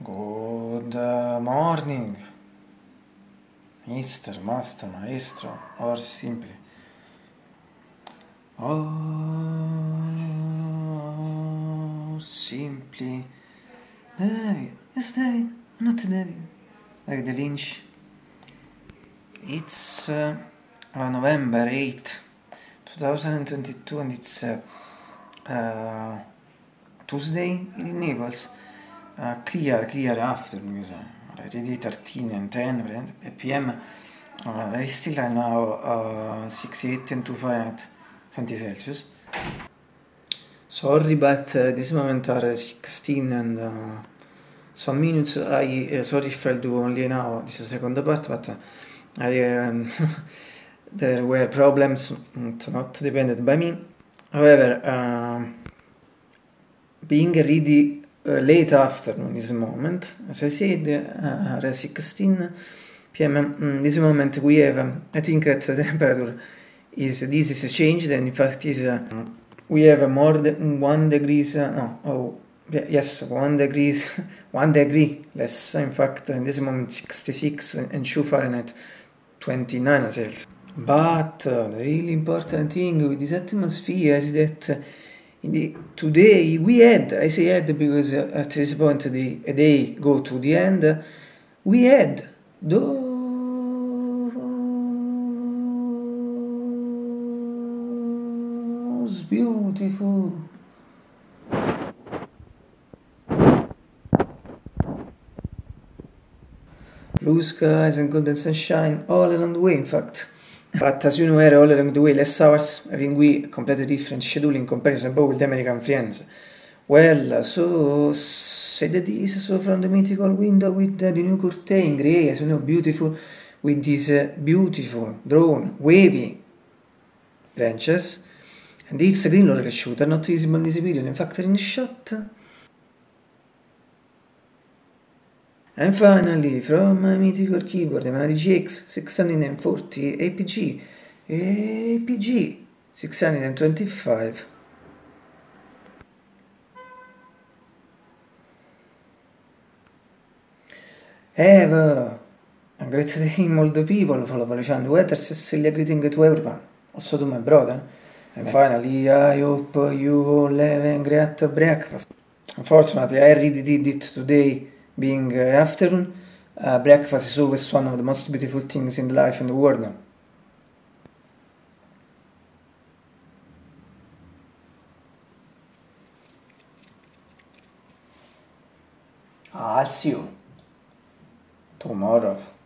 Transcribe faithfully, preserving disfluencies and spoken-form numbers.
Good uh, morning, mister, master, maestro, or simply. Or simply. David. Yes, David. Not David. David Lynch. It's uh, uh, November eighth, twenty twenty-two, and it's uh, uh, Tuesday in Naples. Uh, clear, clear afternoon. Already thirteen and ten p m. Uh, very still right now, uh, six, eight and two Fahrenheit, twenty Celsius. Sorry, but uh, this moment are sixteen and uh, some minutes. I uh, sorry if I do only now this second part, but uh, I um, there were problems not dependent by me. However, uh, being really uh, late afternoon this moment, as I said, uh, at sixteen p m mm, this moment we have, um, I think that the temperature is, this is changed, and in fact is, uh, we have more than one degrees, uh, no, oh, yes, one degrees, one degree less, in fact, in this moment sixty-six and two Fahrenheit, twenty-nine Celsius. But uh, the really important thing with this atmosphere is that uh, in the, today we had, I say had because uh, at this point the a day go to the end, uh, we had those beautiful blue skies and golden sunshine all along the way, in fact. But as you know, all along the way, less hours, having we a completely different schedule in comparison both with the American friends. Well, so said this, so from the mythical window with uh, the new curtain, grey, as you know, beautiful, with these uh, beautiful, drawn, wavy branches, and it's a green roller shooter, not visible in this video, in fact, in the shot. And finally, from my mythical keyboard, my R G X six forty A P G, A P G six twenty-five. Have a great day, all the people, follow Alexander Weather, Cecilia, greeting to everyone, also to my brother. And finally, I hope you all have a great breakfast. Unfortunately, I already did it today, being uh, afternoon. Uh, breakfast is always one of the most beautiful things in life and the world now. I'll see you tomorrow.